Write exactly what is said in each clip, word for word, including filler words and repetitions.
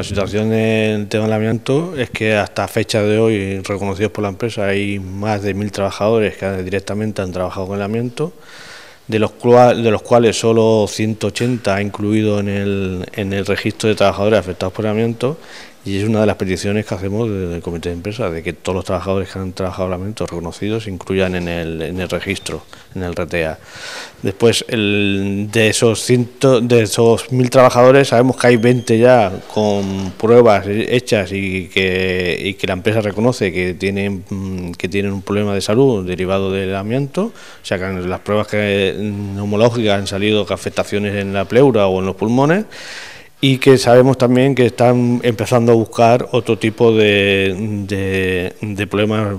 la situación del tema del amianto es que hasta fecha de hoy, reconocidos por la empresa, hay más de mil trabajadores que directamente han trabajado con el amianto, de los, cual, de los cuales solo ciento ochenta ha incluido en el, en el registro de trabajadores afectados por el amianto, y es una de las peticiones que hacemos desde el comité de empresa, de que todos los trabajadores que han trabajado el amianto reconocidos se incluyan en el, en el registro, en el R T A. Después, el, de esos ciento, de esos mil trabajadores, sabemos que hay veinte ya con pruebas hechas y que, y que la empresa reconoce que tienen, que tienen un problema de salud derivado del amianto, o sea que las pruebas que, neumológicas han salido con afectaciones en la pleura o en los pulmones, y que sabemos también que están empezando a buscar otro tipo de, de, de problemas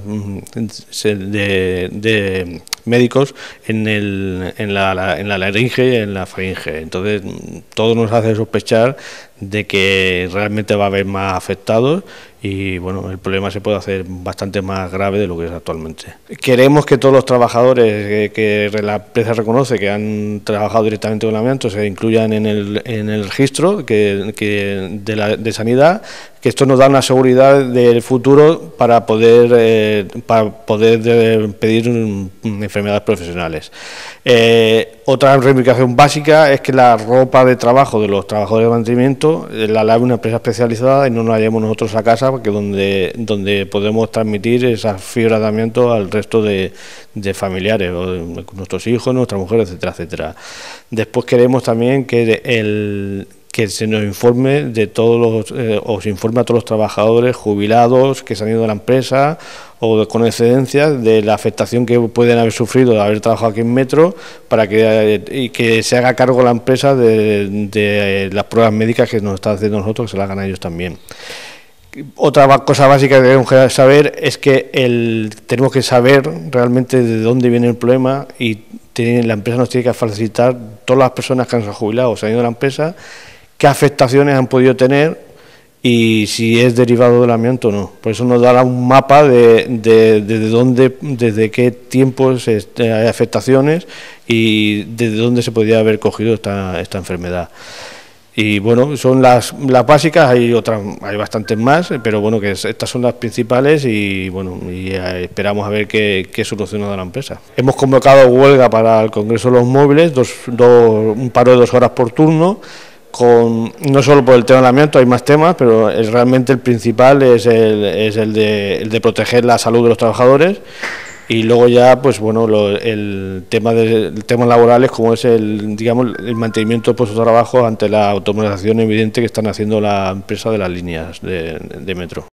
de, de médicos en, el, en, la, en la laringe y en la faringe. Entonces, todo nos hace sospechar de que realmente va a haber más afectados y bueno, el problema se puede hacer bastante más grave de lo que es actualmente. Queremos que todos los trabajadores que, que la empresa reconoce que han trabajado directamente con el amianto se incluyan en el, en el registro que, que de, la, de sanidad, que esto nos da una seguridad del futuro para poder, eh, para poder de, pedir un, enfermedades profesionales. Eh, otra reivindicación básica es que la ropa de trabajo de los trabajadores de mantenimiento la lave una empresa especializada y no nos la llevemos nosotros a casa, porque donde, donde podemos transmitir esas fibras de amianto al resto de, de familiares, o de nuestros hijos, nuestras mujeres, etcétera, etcétera. Después queremos también que el que se nos informe de todos los, eh, o se informe a todos los trabajadores jubilados que se han ido de la empresa o de, con excedencias de la afectación que pueden haber sufrido de haber trabajado aquí en Metro, para que, eh, y que se haga cargo la empresa de, de las pruebas médicas que nos está haciendo nosotros, que se las hagan a ellos también. Otra cosa básica que debemos saber es que el, tenemos que saber realmente de dónde viene el problema, y tiene, la empresa nos tiene que facilitar, todas las personas que han jubilado o se han ido de la empresa, qué afectaciones han podido tener y si es derivado del amianto o no. Por eso nos dará un mapa de, de, de, de dónde, desde qué tiempo se, hay afectaciones y desde dónde se podría haber cogido esta, esta enfermedad. Y bueno, son las, las básicas, hay otras, hay bastantes más, pero bueno, que estas son las principales y bueno, y esperamos a ver qué, qué soluciona da la empresa. Hemos convocado huelga para el Congreso de los Móviles, dos, dos, un paro de dos horas por turno, con, no solo por el tema del amianto, hay más temas, pero es, realmente el principal es el, es el, de, el de proteger la salud de los trabajadores. Y luego ya, pues bueno, lo, el tema de el temas laborales, como es el, digamos, el mantenimiento de puestos de trabajo ante la automatización evidente que están haciendo la empresa de las líneas de, de metro.